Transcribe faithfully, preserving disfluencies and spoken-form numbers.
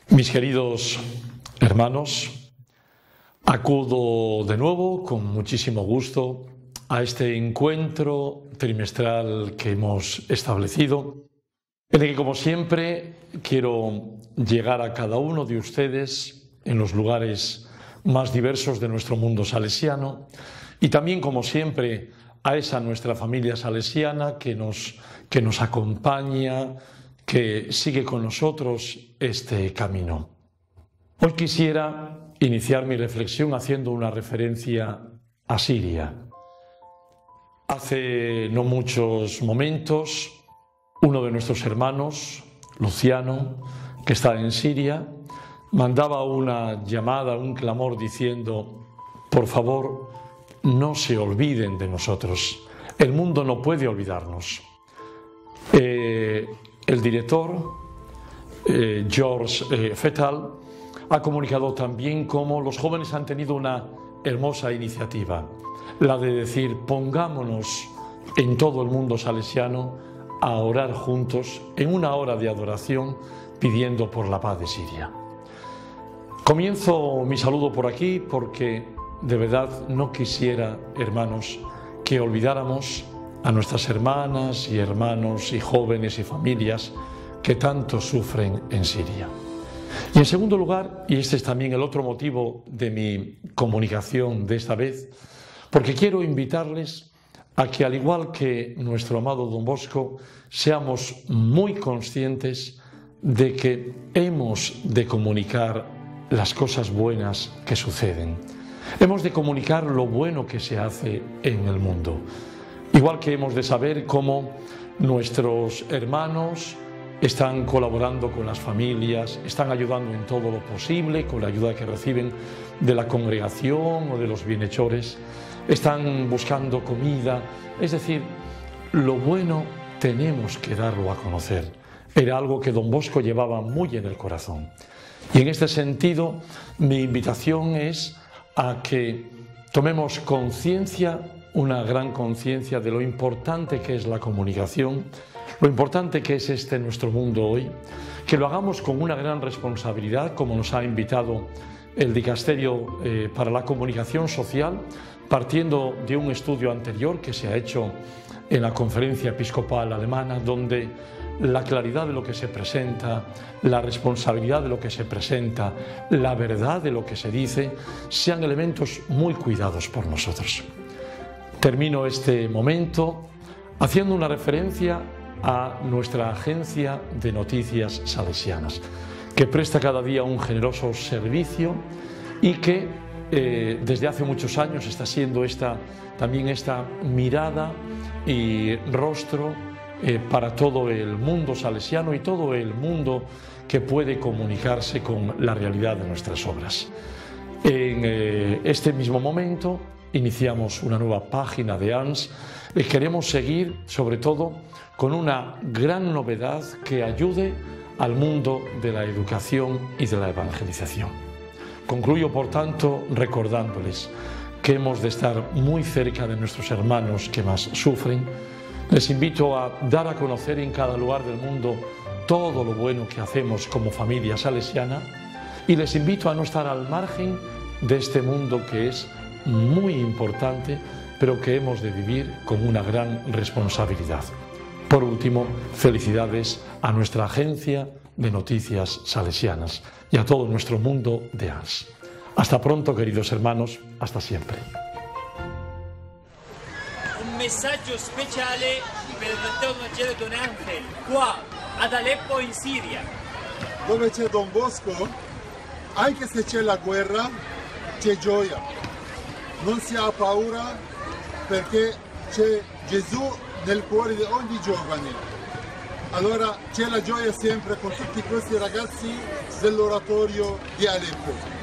Mis queridos hermanos, acudo de nuevo con muchísimo gusto a este encuentro trimestral que hemos establecido, en el que, como siempre, quiero llegar a cada uno de ustedes en los lugares más diversos de nuestro mundo salesiano y también, como siempre, a esa nuestra familia salesiana que nos, que nos acompaña, que sigue con nosotros este camino. Hoy quisiera iniciar mi reflexión haciendo una referencia a Siria. Hace no muchos momentos, uno de nuestros hermanos, Luciano, que está en Siria, mandaba una llamada, un clamor diciendo: por favor, no se olviden de nosotros. El mundo no puede olvidarnos. Eh, el director, eh, George eh, Fetal, ha comunicado también cómo los jóvenes han tenido una hermosa iniciativa, la de decir: pongámonos en todo el mundo salesiano a orar juntos en una hora de adoración pidiendo por la paz de Siria. Comienzo mi saludo por aquí porque de verdad no quisiera, hermanos, que olvidáramos a nuestras hermanas y hermanos y jóvenes y familias que tanto sufren en Siria. Y en segundo lugar, y este es también el otro motivo de mi comunicación de esta vez, porque quiero invitarles a que, al igual que nuestro amado Don Bosco, seamos muy conscientes de que hemos de comunicar las cosas buenas que suceden. Hemos de comunicar lo bueno que se hace en el mundo. Igual que hemos de saber cómo nuestros hermanos están colaborando con las familias, están ayudando en todo lo posible, con la ayuda que reciben de la congregación o de los bienhechores, están buscando comida, es decir, lo bueno tenemos que darlo a conocer. Era algo que Don Bosco llevaba muy en el corazón. Y en este sentido, mi invitación es a que tomemos conciencia, una gran conciencia de lo importante que es la comunicación, lo importante que es este nuestro mundo hoy, que lo hagamos con una gran responsabilidad, como nos ha invitado el Dicasterio eh, para la Comunicación Social, partiendo de un estudio anterior que se ha hecho en la Conferencia Episcopal Alemana, donde la claridad de lo que se presenta, la responsabilidad de lo que se presenta, la verdad de lo que se dice, sean elementos muy cuidados por nosotros. Termino este momento haciendo una referencia a nuestra agencia de noticias salesianas, que presta cada día un generoso servicio y que eh, desde hace muchos años está siendo esta, también esta mirada y rostro eh, para todo el mundo salesiano y todo el mundo que puede comunicarse con la realidad de nuestras obras. En eh, este mismo momento iniciamos una nueva página de A N S. Eh, queremos seguir, sobre todo, con una gran novedad que ayude al mundo de la educación y de la evangelización. Concluyo, por tanto, recordándoles que hemos de estar muy cerca de nuestros hermanos que más sufren. Les invito a dar a conocer en cada lugar del mundo todo lo bueno que hacemos como familia salesiana y les invito a no estar al margen de este mundo que es muy importante, pero que hemos de vivir con una gran responsabilidad. Por último, felicidades a nuestra agencia de noticias salesianas y a todo nuestro mundo de A N S. Hasta pronto, queridos hermanos, hasta siempre. Un messaggio speciale per il Vangelo Vangelo Don Angel, qua ad Aleppo in Siria. Dove c'è Don Bosco, anche se c'è la guerra, c'è gioia. Non si ha paura perché c'è Gesù nel cuore di ogni giovane. Allora c'è la gioia sempre con tutti questi ragazzi dell'oratorio di Aleppo.